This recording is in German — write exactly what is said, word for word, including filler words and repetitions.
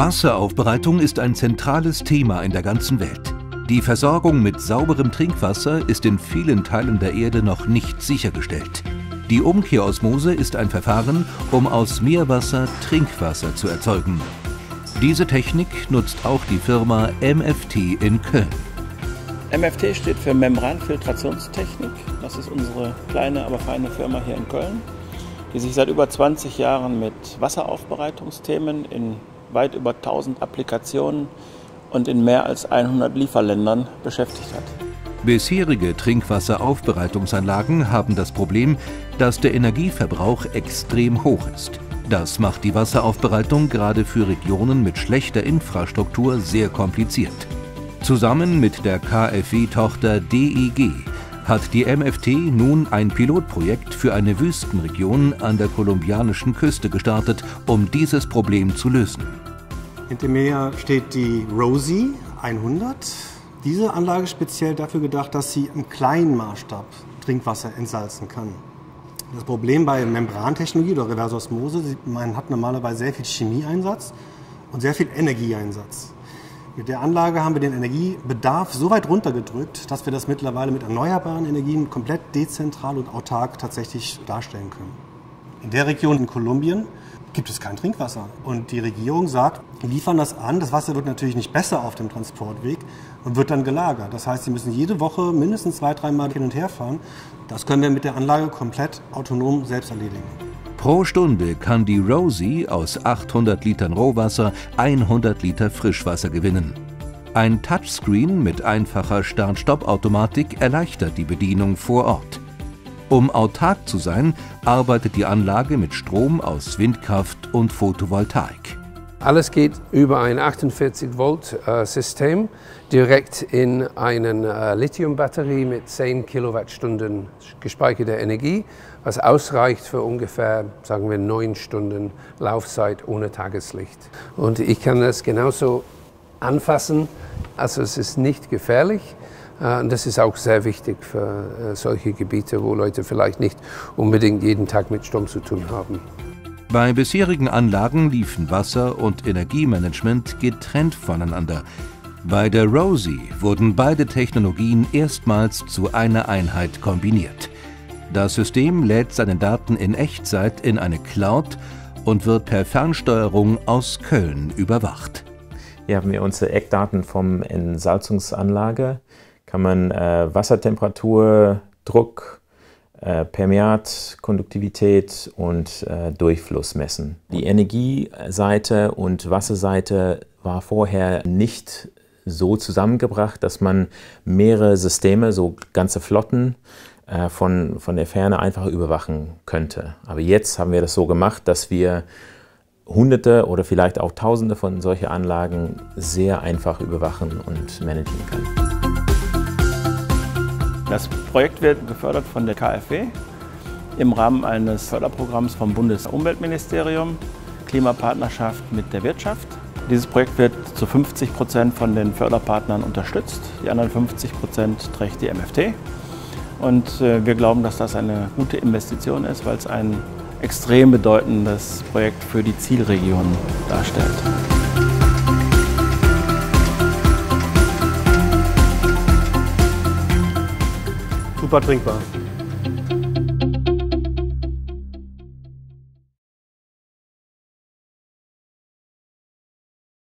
Wasseraufbereitung ist ein zentrales Thema in der ganzen Welt. Die Versorgung mit sauberem Trinkwasser ist in vielen Teilen der Erde noch nicht sichergestellt. Die Umkehrosmose ist ein Verfahren, um aus Meerwasser Trinkwasser zu erzeugen. Diese Technik nutzt auch die Firma M F T in Köln. M F T steht für Membranfiltrationstechnik. Das ist unsere kleine, aber feine Firma hier in Köln, die sich seit über zwanzig Jahren mit Wasseraufbereitungsthemen in weit über tausend Applikationen und in mehr als hundert Lieferländern beschäftigt hat. Bisherige Trinkwasseraufbereitungsanlagen haben das Problem, dass der Energieverbrauch extrem hoch ist. Das macht die Wasseraufbereitung gerade für Regionen mit schlechter Infrastruktur sehr kompliziert. Zusammen mit der K f W-Tochter D E G hat die M F T nun ein Pilotprojekt für eine Wüstenregion an der kolumbianischen Küste gestartet, um dieses Problem zu lösen. Hinter mir steht die Rosie hundert. Diese Anlage ist speziell dafür gedacht, dass sie im kleinen Maßstab Trinkwasser entsalzen kann. Das Problem bei Membrantechnologie oder Reverse Osmose, man hat normalerweise sehr viel Chemieeinsatz und sehr viel Energieeinsatz. Mit der Anlage haben wir den Energiebedarf so weit runtergedrückt, dass wir das mittlerweile mit erneuerbaren Energien komplett dezentral und autark tatsächlich darstellen können. In der Region in Kolumbien gibt es kein Trinkwasser. Und die Regierung sagt, wir liefern das an. Das Wasser wird natürlich nicht besser auf dem Transportweg und wird dann gelagert. Das heißt, sie müssen jede Woche mindestens zwei, dreimal hin und her fahren. Das können wir mit der Anlage komplett autonom selbst erledigen. Pro Stunde kann die Rosie aus achthundert Litern Rohwasser hundert Liter Frischwasser gewinnen. Ein Touchscreen mit einfacher Start-Stopp-Automatik erleichtert die Bedienung vor Ort. Um autark zu sein, arbeitet die Anlage mit Strom aus Windkraft und Photovoltaik. Alles geht über ein achtundvierzig Volt System direkt in eine äh, Lithium-Batterie mit zehn Kilowattstunden gespeicherter Energie, was ausreicht für ungefähr, sagen wir, neun Stunden Laufzeit ohne Tageslicht. Und ich kann das genauso anfassen, also es ist nicht gefährlich. Und das ist auch sehr wichtig für solche Gebiete, wo Leute vielleicht nicht unbedingt jeden Tag mit Strom zu tun haben. Bei bisherigen Anlagen liefen Wasser- und Energiemanagement getrennt voneinander. Bei der Rosie wurden beide Technologien erstmals zu einer Einheit kombiniert. Das System lädt seine Daten in Echtzeit in eine Cloud und wird per Fernsteuerung aus Köln überwacht. Hier haben wir unsere Eckdaten vom Entsalzungsanlage. Kann man äh, Wassertemperatur, Druck, äh, Permeat, Konduktivität und äh, Durchfluss messen. Die Energieseite und Wasserseite war vorher nicht so zusammengebracht, dass man mehrere Systeme, so ganze Flotten, äh, von, von der Ferne einfach überwachen könnte. Aber jetzt haben wir das so gemacht, dass wir Hunderte oder vielleicht auch Tausende von solchen Anlagen sehr einfach überwachen und managen können. Das Projekt wird gefördert von der K f W im Rahmen eines Förderprogramms vom Bundesumweltministerium, Klimapartnerschaft mit der Wirtschaft. Dieses Projekt wird zu fünfzig Prozent von den Förderpartnern unterstützt, die anderen fünfzig Prozent trägt die M F T. Und wir glauben, dass das eine gute Investition ist, weil es ein extrem bedeutendes Projekt für die Zielregion darstellt. Super trinkbar.